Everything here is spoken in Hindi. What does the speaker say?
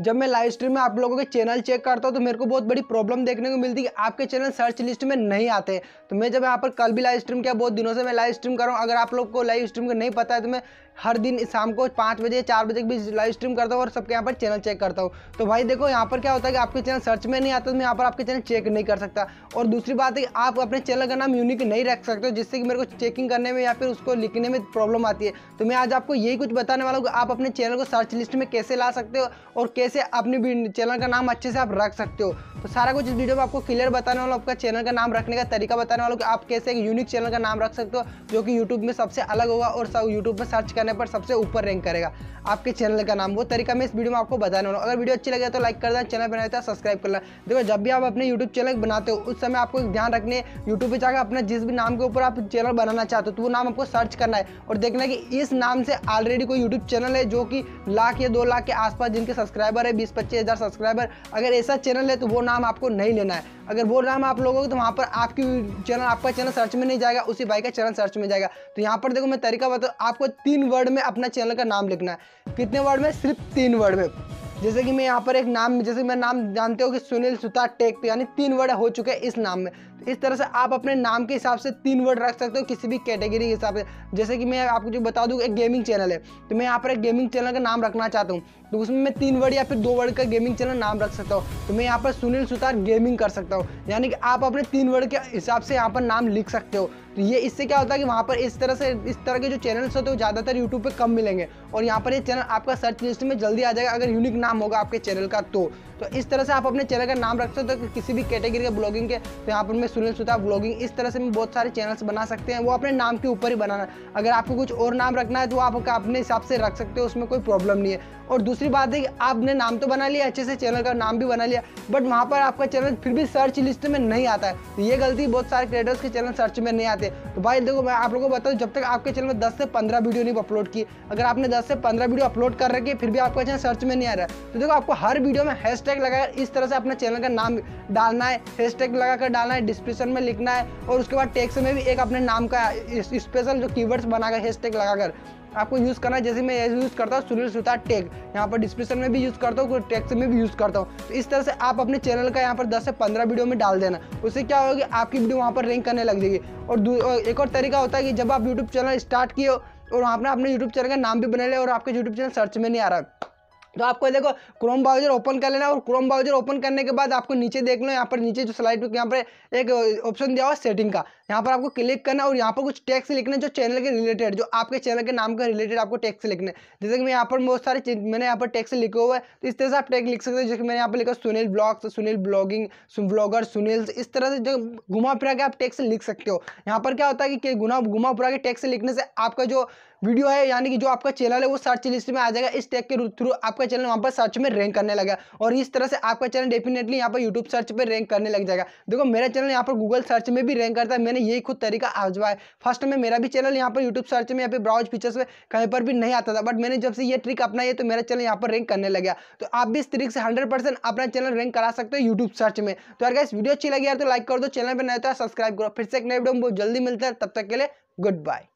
जब मैं लाइव स्ट्रीम में आप लोगों के चैनल चेक करता हूँ तो मेरे को बहुत बड़ी प्रॉब्लम देखने को मिलती है कि आपके चैनल सर्च लिस्ट में नहीं आते। तो मैं जब यहाँ पर कल भी लाइव स्ट्रीम किया, बहुत दिनों से मैं लाइव स्ट्रीम कर रहा हूँ। अगर आप लोग को लाइव स्ट्रीम का नहीं पता है तो मैं हर दिन शाम को 5 बजे 4 बजे के बीच लाइव स्ट्रीम करता हूँ और सबके यहाँ पर चैनल चेक करता हूँ। तो भाई देखो यहाँ पर क्या होता है कि आपके चैनल सर्च में नहीं आता तो मैं यहाँ पर आपके चैनल चेक नहीं कर सकता। और दूसरी बात है कि आप अपने चैनल का नाम यूनिक नहीं रख सकते हो, जिससे कि मेरे को चेकिंग करने में या फिर उसको लिखने में प्रॉब्लम आती है। तो मैं आज आपको यही कुछ बताने वाला हूँ कि आप अपने चैनल को सर्च लिस्ट में कैसे ला सकते हो और कैसे अपने चैनल का नाम अच्छे से आप रख सकते हो। तो सारा कुछ इस वीडियो में आपको क्लियर बताने वाला हूँ। आपका चैनल का नाम रखने का तरीका बताने वाला हूँ कि आप कैसे एक यूनिक चैनल का नाम रख सकते हो जो कि यूट्यूब में सबसे अलग होगा और सब यूट्यूब पर सर्च करने पर सबसे ऊपर रैंक करेगा आपके चैनल का नाम। वो तरीका मैं इस वीडियो में आपको बताने वाला हूँ। अगर वीडियो अच्छी लगे तो लाइक कर देना, चैनल बनाए तो सब्सक्राइब करना। देखो जब भी आप अपने यूट्यूब चैनल बनाते हो उस समय आपको एक ध्यान रखने यूट्यूब पे जाकर अपना जिस भी नाम के ऊपर आप चैनल बनाना चाहते हो तो वो नाम आपको सर्च करना है और देखना है कि इस नाम से ऑलरेडी कोई यूट्यूब चैनल है जो कि लाख या 2 लाख के आसपास जिनके सब्सक्राइबर है, 20-25 हज़ार सब्सक्राइबर। अगर ऐसा चैनल है तो वो नाम आपको नहीं लेना है। अगर वो नाम आप लोगोगे तो वहाँ पर आपका चैनल सर्च में नहीं जाएगा, उसी भाई का चैनल सर्च में जाएगा। तो यहाँ पर देखो मैं तरीका बताऊँ, आपको 3 वर्ड में अपना चैनल का नाम लिखना है। कितने वर्ड में? सिर्फ 3 वर्ड में। जैसे कि मैं यहाँ पर एक नाम, जैसे मैं नाम जानते हो कि सुनील सुतार टेक, तो यानी 3 वर्ड हो चुके हैं इस नाम में। तो इस तरह से आप अपने नाम के हिसाब से 3 वर्ड रख सकते हो किसी भी कैटेगरी के हिसाब से। जैसे कि मैं आपको जो बता दूँ, एक गेमिंग चैनल है तो मैं यहाँ पर एक गेमिंग चैनल का नाम रखना चाहता हूँ तो उसमें मैं 3 वर्ड या फिर 2 वर्ड का गेमिंग चैनल नाम रख सकता हूँ। तो मैं यहाँ पर सुनील सुतार गेमिंग कर सकता हूँ, यानी कि आप अपने 3 वर्ड के हिसाब से यहाँ पर नाम लिख सकते हो। तो ये इससे क्या होता है कि वहाँ पर इस तरह के जो चैनल्स होते हैं वो ज़्यादातर यूट्यूब पे कम मिलेंगे और यहाँ पर ये चैनल आपका सर्च लिस्ट में जल्दी आ जाएगा अगर यूनिक नाम होगा आपके चैनल का। तो इस तरह से आप अपने चैनल का नाम रख सकते हो किसी भी कैटेगरी के ब्लॉगिंग के। तो यहाँ पर मैं सुनील सुतार ब्लॉगिंग, इस तरह से मैं बहुत सारे चैनल्स बना सकते हैं। वो अपने नाम के ऊपर ही बनाना। अगर आपको कुछ और नाम रखना है तो आप अपने हिसाब से रख सकते हो, उसमें कोई प्रॉब्लम नहीं है। और दूसरी बात है कि आपने नाम तो बना लिया, अच्छे से चैनल का नाम भी बना लिया, बट वहाँ पर आपका चैनल फिर भी सर्च लिस्ट में नहीं आता है। तो ये गलती बहुत सारे क्रिएटर्स के चैनल सर्च में नहीं आते। तो भाई देखो मैं आप लोगों को बताऊँ, जब तक आपके चैनल में 10 से 15 वीडियो नहीं अपलोड की, अगर आपने 10 से 15 वीडियो अपलोड कर रखी है फिर भी आपका चैनल सर्च में नहीं आ रहा है, तो देखो आपको हर वीडियो में हैशटैग लगाकर इस तरह से अपना चैनल का नाम डालना है, हैशटैग लगाकर डालना है, डिस्क्रिप्शन में लिखना है और उसके बाद टेक्स्ट में भी एक अपने नाम का स्पेशल जो कीवर्ड्स बनाकर हैशटैग लगाकर आपको यूज़ करना है। जैसे मैं यूज़ करता हूँ सुनील सुतार टेक, यहाँ पर डिस्क्रिप्शन में भी यूज़ करता हूँ, टेक्स्ट में भी यूज़ करता हूँ। तो इस तरह से आप अपने चैनल का यहाँ पर 10 से 15 वीडियो में डाल देना, उससे क्या होगा कि आपकी वीडियो वहाँ पर रैंक करने लग जाएगी। और एक और तरीका होता है कि जब आप यूट्यूब चैनल स्टार्ट किए और वहाँ पर अपने यूट्यूब चैनल का नाम भी बना लिया और आपके यूट्यूब चैनल सर्च में नहीं आ रहा, तो आपको देखो क्रोम ब्राउजर ओपन कर लेना और क्रोम ब्राउजर ओपन करने के बाद आपको नीचे देख लो, यहाँ पर नीचे जो स्लाइड पे यहाँ पर एक ऑप्शन दिया हुआ सेटिंग का, यहाँ पर आपको क्लिक करना और यहाँ पर कुछ टेक्स्ट लिखना जो चैनल के रिलेटेड, जो आपके चैनल के नाम के रिलेटेड आपको टेक्स्ट लिखने। जैसे कि मैं यहाँ पर बहुत सारे मैंने यहाँ पर टेक्स्ट लिखे हुए हैं, तो इस तरह से आप टेक्स्ट लिख सकते हो। जैसे मैंने यहाँ पर लिखा Sunil blogs, Sunil blogging, blogger Sunil, इस तरह से जो घुमा फिरा के आप टेक्स्ट लिख सकते हो। यहाँ पर क्या होता है कि घुमा फिरा के टेक्स्ट लिखने से आपका जो वीडियो है यानी कि जो आपका चैनल है वो सर्च लिस्ट में आ जाएगा। इस टैग के थ्रू आपका चैनल वहाँ पर सर्च में रैंक करने लगा और इस तरह से आपका चैनल डेफिनेटली यहाँ पर यूट्यूब सर्च पे रैंक करने लग जाएगा। देखो मेरा चैनल यहाँ पर गूगल सर्च में भी रैंक करता है, मैंने यही खुद तरीका आजमाया। फर्स्ट में मेरा भी चैनल यहाँ पर यूट्यूब सर्च में या फिर ब्राउज फीचर्स में कहीं पर भी नहीं आता था, बट मैंने जब से ये ट्रिक अपनाई है तो मेरा चैनल यहाँ पर रैंक करने लगा। तो आप भी इस ट्रिक से 100% अपना चैनल रैंक करा सकते हो यूट्यूब सर्च में। तो यार गाइस वीडियो अच्छी लगी यार तो लाइक कर दो, चैनल पर नया तो सब्सक्राइब करो। फिर से एक नए वीडियो में बहुत जल्दी मिलता है, तब तक के लिए गुड बाय।